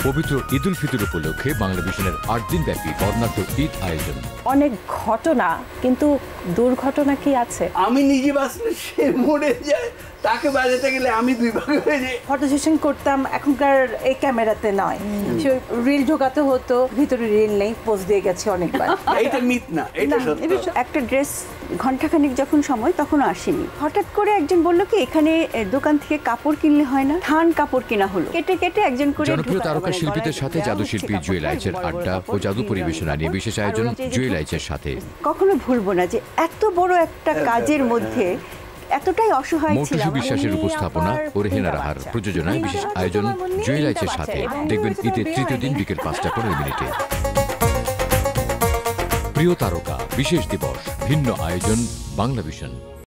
পবিত্র ঈদ উল ফিতর উপলক্ষে বাংলা ভিশনের ৮ দিন ব্যাপী বর্ণাঢ্য ঈদ আয়োজন। অনেক ঘটনা, কিন্তু দুর্ঘটনা কি আছে? আমি নিজে বাঁচলে সে মরে যায়, তাকে বাজাতে গেলে আমি দুই ভাগ হয়ে যাই। ফটো সেশন করতাম, এখনকার এই ক্যামেরাতে নয়, সে রিল ঢোকাতে হতো, ভিতরে রিল নেই, পোজ দিয়ে গেছে অনেকবার। এটা মিথ না, এটা সত্য। একটা ড্রেস ঘন্টাখানিক যখন সময় তখনও আসেনি, হঠাৎ করে একজন বলল কি এখানে দোকান থেকে কাপড় কিনলে হয় না, থান কাপড় কেনা হলো, কেটে কেটে একজন করে। জনপ্রিয় তারকা শিল্পীদের সাথে জাদু শিল্পী জুয়েল আইচের আড্ডা ও জাদু পরিবেশনা নিয়ে বিশেষ আয়োজন জুয়েল আইচের সাথে। কখনো ভুলবো না যে এত বড় একটা কাজের মধ্যে এতটাই অসহায় ছিলাম। মৌটুসী বিশ্বাসের উপস্থাপনা ও রেহেনা রাহার প্রযোজনায় বিশেষ আয়োজন জুয়েল আইচের সাথে। দেখবেন ঈদের তৃতীয় দিন বিকেল ৫টা ১৫ মিনিটে। প্রিয় তারকা বিশেষ দিবস, ভিন্ন আয়োজন বাংলা ভিশন।